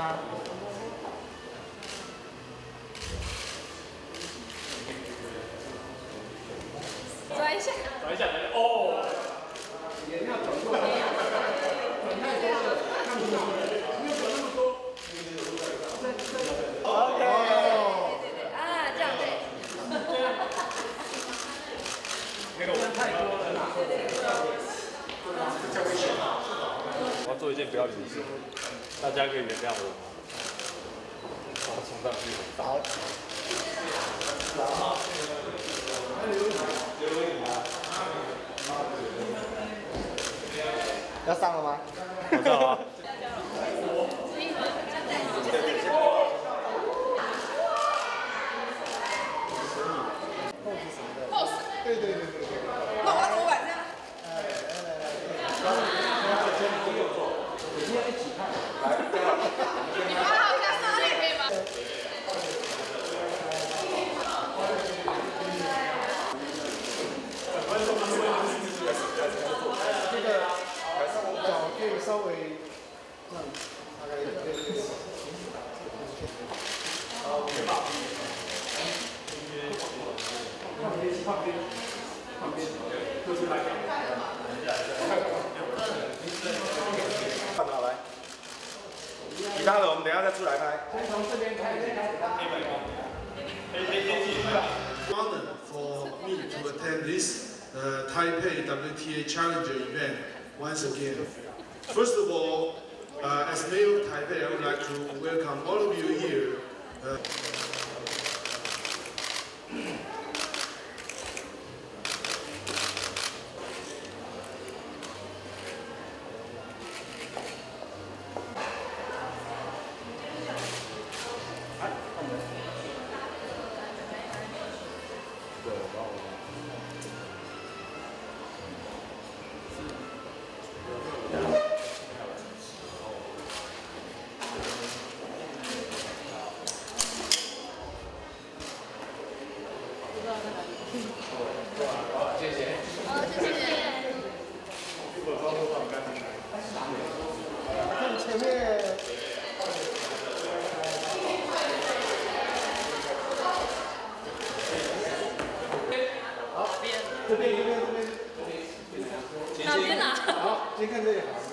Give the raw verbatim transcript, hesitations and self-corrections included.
吗？ 转一下， 转一下，转一下，哦。 也要转过来，转太多了，看不到，没有转那么多。OK。 对对对，啊，这样对。 那个我太多了啦。 我要做一件不要脸的事，大家可以原谅我吗？我要冲上去。 好。要上了吗？ 我上啊。 pose。 对对对对对。 那我要怎么摆这样？ 哎来来来，我们要一起看。 你们好像哪里可以吗？ 这个脚可以稍微这样，大概对对对。好，旁边旁边旁边，就是来讲。 看好来，其他的我们等一下再出来拍。 先从这边开始。 Honor for me to attend this uh, Taipei W T A Challenger event once again. First of all, uh, as mayor of Taipei, I would like to welcome all of you here. Uh, 好，谢谢。好，谢谢。 看前面。好，这边这边这边。 哪边啊？ 好，先看这里好。